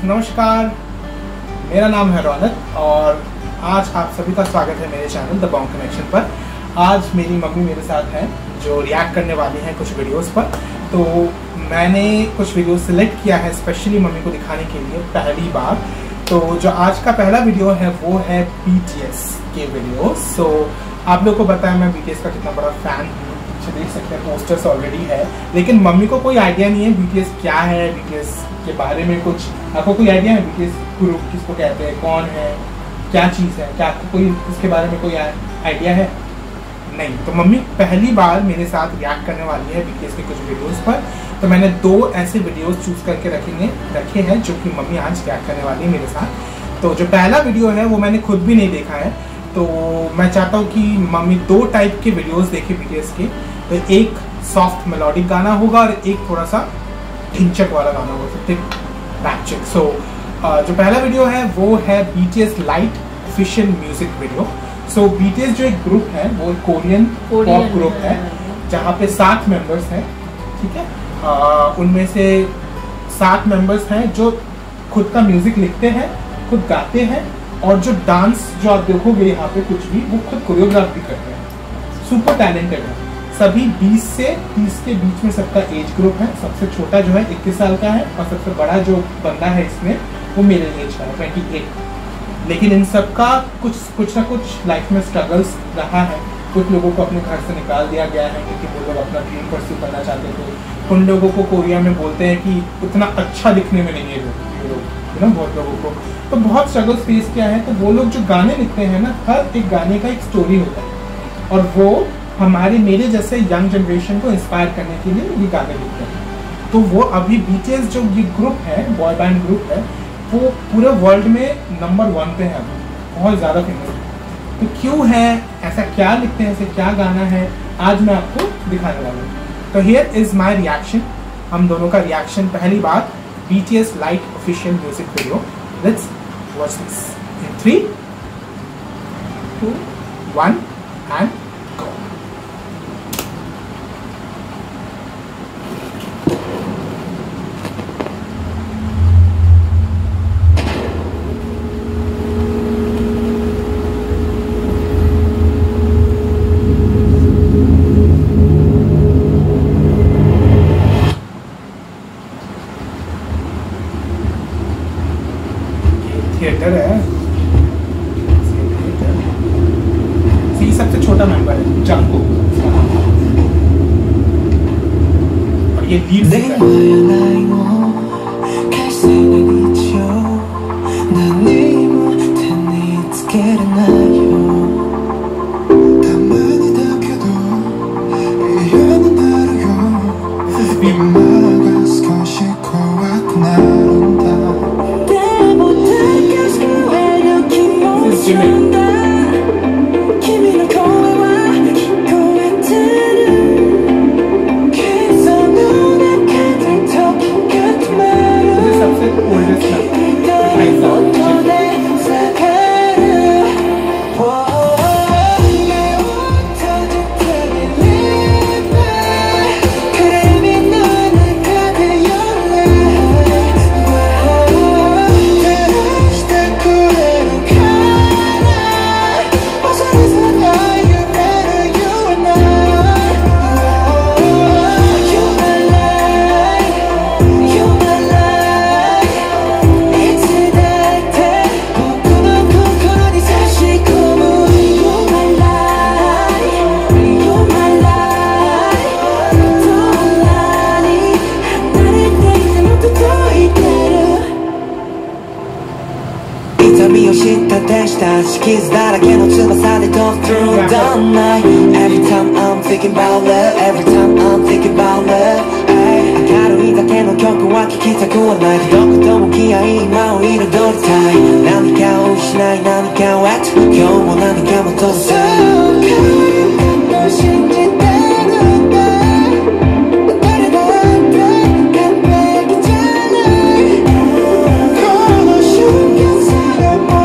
नमस्कार, मेरा नाम है रौनक और आज आप सभी का स्वागत है मेरे चैनल द बॉन्ग कनेक्शन पर। आज मेरी मम्मी मेरे साथ हैं जो रिएक्ट करने वाली हैं कुछ वीडियोस पर। तो मैंने कुछ वीडियोस सिलेक्ट किया है स्पेशली मम्मी को दिखाने के लिए पहली बार। तो जो आज का पहला वीडियो है वो है BTS के वीडियो। सो आप लोगों को पता है मैं BTS का कितना बड़ा फ़ैन हूँ, देख सकते हैं पोस्टर्स ऑलरेडी है, लेकिन मम्मी को कोई आइडिया नहीं है BTS क्या है, BTS के बारे में कुछ आपको कोई आइडिया है? BTS ग्रुप किसको कहते हैं, कौन है, क्या चीज़ है, क्या आपको कोई इसके बारे में कोई आइडिया है? नहीं। तो मम्मी पहली बार मेरे साथ रिएक्ट करने वाली है BTS के कुछ वीडियोस पर। तो मैंने 2 ऐसे वीडियोस चूज करके रखे हैं जो कि मम्मी आज रिएक्ट करने वाली है मेरे साथ। तो जो पहला वीडियो है वो मैंने खुद भी नहीं देखा है, तो मैं चाहता हूँ कि मम्मी 2 टाइप के वीडियोस देखे BTS के। तो एक सॉफ्ट मेलोडिक गाना होगा और एक थोड़ा सा ढिंचक वाला गाना होगा, सो जो पहला वीडियो है वो है BTS light official music video. So BTS जो एक ग्रुप है वो कोरियन पॉप ग्रुप है जहाँ पे 7 मेंबर्स हैं, ठीक है। उनमें से 7 मेंबर्स हैं जो खुद का म्यूजिक लिखते हैं, खुद गाते हैं, और जो डांस जो आप देखोगे यहाँ पे कुछ भी वो खुद कोरियोग्राफ भी करते हैं। सुपर टैलेंटेड है सभी। 20 से 30 के बीच में सबका एज ग्रुप है। सबसे छोटा जो है 21 साल का है और सबसे बड़ा जो बंदा है इसमें वो मेरे एज का है 28। लेकिन इन सबका कुछ ना कुछ लाइफ में स्ट्रगल्स रहा है। कुछ लोगों को अपने घर से निकाल दिया गया है क्योंकि वो लोग अपना ड्रीम परस्यू करना चाहते थे। उन लोगों को कोरिया में बोलते हैं कि उतना अच्छा दिखने में नहीं है लोग, बहुत लोगों को तो बहुत स्ट्रगल्स फेस किया है। तो वो लोग जो गाने लिखते हैं ना, हर एक गाने का एक स्टोरी होता है और वो मेरे जैसे यंग जनरेशन को इंस्पायर करने के लिए ये गाने लिखते हैं। तो वो अभी BTS जो ये ग्रुप है, बॉय बैंड ग्रुप है, वो पूरे वर्ल्ड में नंबर 1 पे है अभी, बहुत ज़्यादा फेमस है। तो क्यों है ऐसा, क्या लिखते हैं, ऐसे क्या गाना है, आज मैं आपको दिखाने वाला हूँ। तो हियर इज माई रिएक्शन, हम दोनों का रिएक्शन पहली बार BTS light official music video. Let's watch this in 3, 2, 1 and theatre है। सी सबसे छोटा मेंबर है जंगकुक, और ये lead singer Kids that I cannot tell my they talk through the night. Every time I'm thinking about love, every time I'm thinking about love.明るいだけの曲は聴きたくはない。どことも気合い今を彩りたい。何かを失い何かを得て今日も何かもとせ。信じてるんだ。誰だって完璧じゃない。この瞬間さえも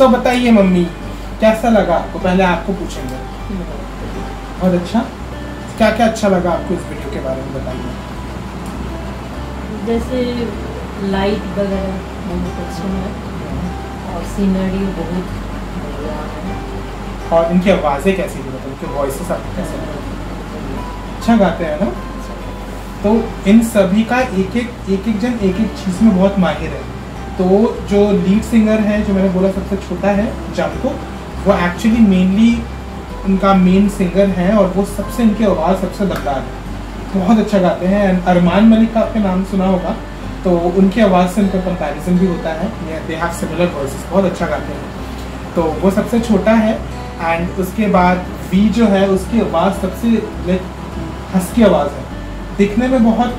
so बताइए mummy, कैसा लगा आपको? पहले आपको पूछेंगे। बहुत अच्छा। क्या क्या अच्छा लगा आपको इस वीडियो के बारे में बताइए। जैसे लाइट वगैरह बहुत अच्छे हैं और सीनरी बहुत बढ़िया है। और इनकी आवाज़ें कैसी थी, मतलब इनके वॉइसेस आपको कैसे लगे? अच्छा गाते हैं ना। तो इन सभी का एक एक जन एक एक चीज़ में बहुत माहिर है। तो जो लीड सिंगर है, जो मैंने बोला सबसे छोटा है जंको, वो एक्चुअली मेनली उनका मेन सिंगर है और वो सबसे, इनकी आवाज़ सबसे दमदार है, बहुत अच्छा गाते हैं। अरमान मलिक का आपने नाम सुना होगा, तो उनकी आवाज़ से उनका कंपैरिजन भी होता है, दे हैव सिमिलर वॉइसेस, बहुत अच्छा गाते हैं। तो वो सबसे छोटा है। एंड उसके बाद वी जो है, उसकी आवाज़ सबसे हस्की आवाज़ है, दिखने में बहुत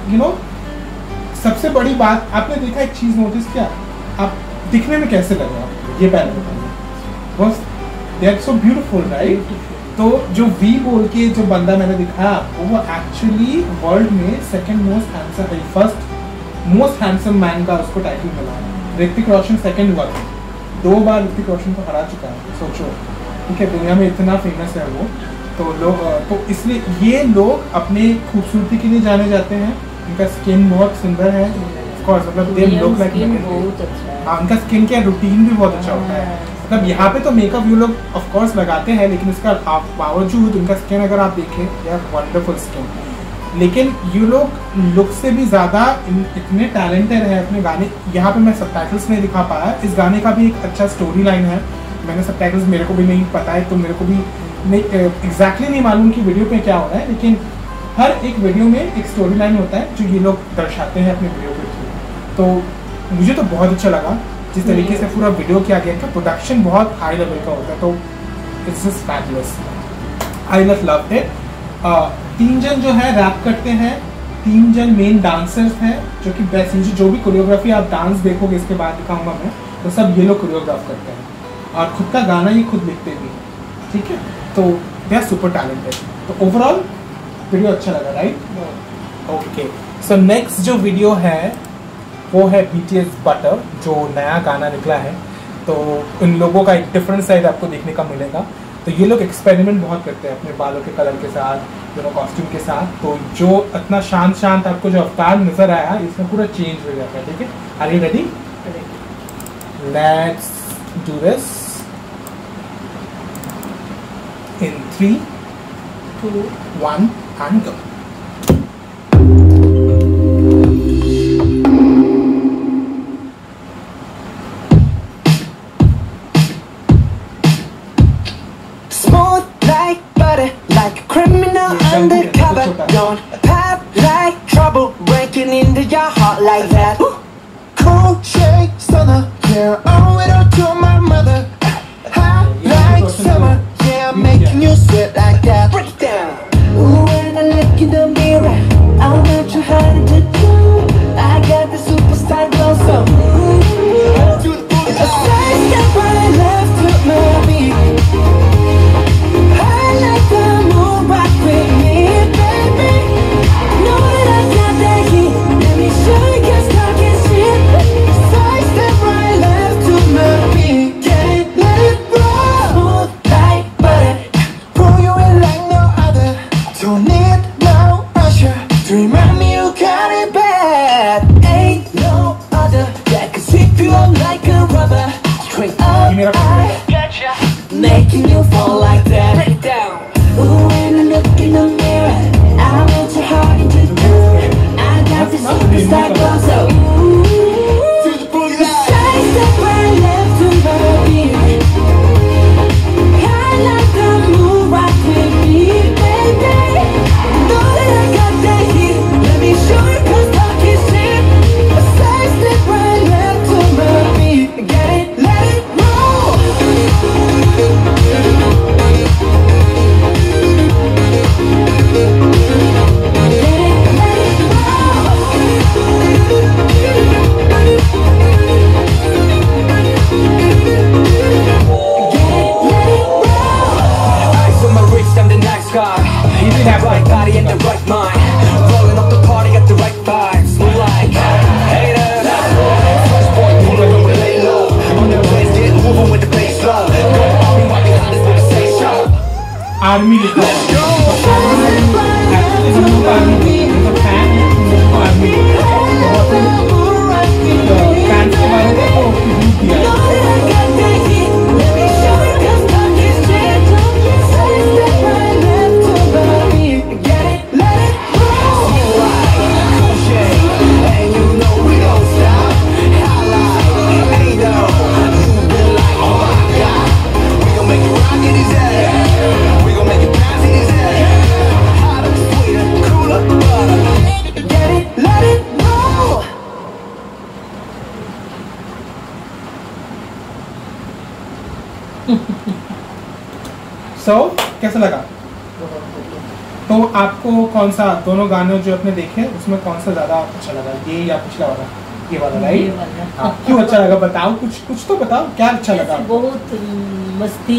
सबसे बड़ी बात आपने देखा, एक चीज़ नोटिस किया, आप दिखने में कैसे लगे आपको, ये पहले बताइए। बस they are so beautiful, right? तो जो वी बोल के जो बंदा मैंने दिखाया आपको, वो एक्चुअली वर्ल्ड में second most handsome, first most handsome man का उसको टाइटल मिला है। ऋतिक रोशन सेकंड हुआ था, 2 बार ऋतिक रोशन को हरा चुका है, सोचो। ठीक है, दुनिया में इतना फेमस है वो। तो लोग, तो इसलिए ये लोग अपने खूबसूरती के लिए जाने जाते हैं। उनका स्किन बहुत सुंदर है, ऑफ कोर्स, मतलब दे लुक लाइक, बहुत अच्छा है। हाँ, उनका स्किन केयर रूटीन भी बहुत अच्छा होता है। मतलब यहाँ पे तो मेकअप ये लोग ऑफ कोर्स लगाते हैं, लेकिन इसका बावजूद उनका स्किन अगर आप देखें, यार वंडरफुल स्किन। लेकिन ये लोग लुक से भी ज़्यादा इतने टैलेंटेड है अपने गाने। यहाँ पे मैं सबटाइटल्स नहीं दिखा पाया, इस गाने का भी एक अच्छा स्टोरी लाइन है। मैंने सबटाइटल्स, मेरे को भी नहीं पता है, तो मेरे को भी नहीं एग्जैक्टली नहीं मालूम कि वीडियो पे क्या हो रहा है, लेकिन हर एक वीडियो में एक स्टोरी लाइन होता है जो ये लोग दर्शाते हैं अपने वीडियो के थ्रू। तो मुझे तो बहुत अच्छा लगा जिस तरीके से पूरा वीडियो किया गया था। प्रोडक्शन बहुत हाई लेवल का होता है, तो it's just fabulous, I just loved it. 3 जन जो है रैप करते हैं, 3 जन मेन डांसर्स हैं, जो कि बेस्ट, जो भी कोरियोग्राफी आप डांस देखोगे इसके बाद दिखाऊंगा मैं, तो सब ये लोग कोरियोग्राफ करते हैं और खुद का गाना ये खुद लिखते भी, ठीक है। तो दे आर सुपर टैलेंटेड। तो ओवरऑल वीडियो अच्छा लगा, राइट? ओके, सो नेक्स्ट जो वीडियो है वो है BTS बटर, जो नया गाना निकला है। तो इन लोगों का एक डिफरेंट साइड आपको देखने का मिलेगा। तो ये लोग एक्सपेरिमेंट बहुत करते हैं अपने बालों के कलर के साथ, कॉस्ट्यूम के साथ। तो जो इतना शांत आपको जो अवतार नजर आया, इसमें पूरा चेंज हो जाता है, ठीक है। Are you ready? Let's do this in 3, 2, 1 and go. Smooth like butter, like a criminal undercover. Don't pop like trouble, breaking into your heart like that. Cool shade stunner, yeah, owe it all to my mother. Hot like summer, yeah, I'm making you sweat like that. Break it down. Ooh, when I look in the mirror, I'm not too hard to do. I got the superstar glow, so a side step right left to my beat. I like the moon rock with me, baby. Know that I got that heat. Let me show you, 'cause talking shit. Side step right left to my beat. Can't let it roll. Smooth like butter, pull you in like no other. Don't need no usher to remind me you got it bad. Ain't no other that can sweep you up like a rubber. Straight up, I gotcha, making you fall like that. Break it down. Ooh, when I look in the mirror, I want your heart into do. I got this superstar glow, so side step right left to my beat. I like the moon rock with me, baby. Know that I got that heat. Let me show you, 'cause talking shit. A side step right left to my beat. Get it, let it roll. Eyes on my wrist, I'm the nice guy. The right body and the right mind. Rolling up the party, got the right vibes. Move like haters. First point, moving over, lay low. On the place, get moving with the bass. Army लिखा हुआ कैसा लगा? तो आपको कौन सा दोनों गाने जो आपने देखे उसमें कौन सा ज्यादा अच्छा लगा, ये या पिछला वाला? ये वाला, राइट? क्यों अच्छा लगा बताओ, कुछ तो बताओ, क्या अच्छा लगा? बहुत मस्ती,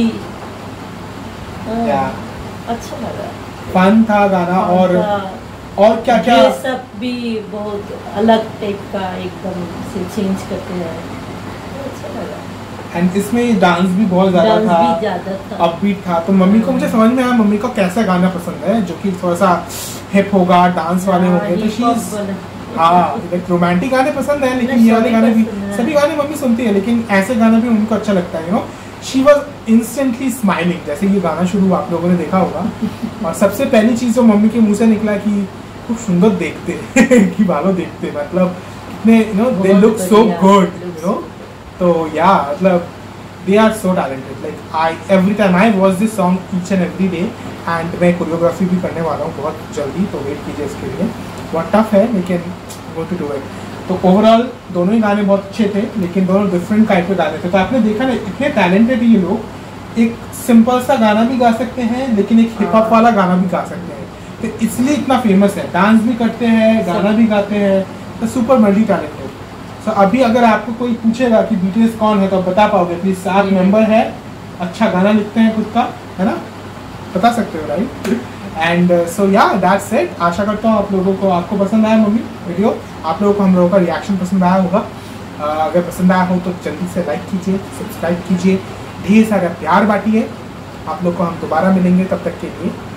अच्छा लगा, फन था गाना। और क्या क्या ये सब भी बहुत अलग टाइप का एकदम से चेंज करते हैं, अच्छा लगा। एंड इसमें डांस भी बहुत ज्यादा था, अपबीट था। तो मम्मी को मुझे समझ में आया मम्मी को कैसा गाना पसंद है, जो कि थोड़ा सा हिप होगा, डांस वाले होंगे। तो शी रोमांटिक गाने पसंद है, लेकिन ये वाले गाने भी, सभी गाने मम्मी सुनती है, लेकिन ऐसे गाने भी उनको अच्छा लगता है। You know, she was instantly smiling. जैसे ये गाना शुरू आप लोगों ने देखा होगा, और सबसे पहली चीज जो मम्मी के मुंह से निकला कि खूब सुंदर देखते कि भालो देखते, मतलब कितने, you know, they look so good, you know. तो या मतलब they are so talented. Like every time I watch this song each and every day, and मैं कोरियोग्राफी भी करने वाला हूँ बहुत जल्दी, तो वेट कीजिए इसके लिए। बहुत टफ है लेकिन going to do it। तो ओवरऑल दोनों ही गाने बहुत अच्छे थे, लेकिन दोनों डिफरेंट टाइप के गाने थे। तो आपने देखा ना, इतने टैलेंटेड ये लोग, एक सिंपल सा गाना भी गा सकते हैं, लेकिन एक हिप हॉप वाला गाना भी गा सकते हैं। तो इसलिए इतना फेमस है, डांस भी करते हैं, गाना भी गाते हैं, तो सुपर मल्टी टैलेंटेड। तो अभी अगर आपको कोई पूछेगा कि बीटीएस कौन है, तो आप बता पाओगे? प्लीज 7 मेंबर है, अच्छा गाना लिखते हैं खुद का, है ना, बता सकते हो, राइट? एंड सो या दैट्स इट। आशा करता हूँ आप लोगों को, आपको पसंद आया मम्मी वीडियो, आप लोगों को हम लोगों का रिएक्शन पसंद आया होगा। अगर पसंद आया हो तो जल्दी से लाइक कीजिए, सब्सक्राइब कीजिए, ढेर सारा प्यार बांटिए। आप लोग को हम दोबारा मिलेंगे, तब तक के लिए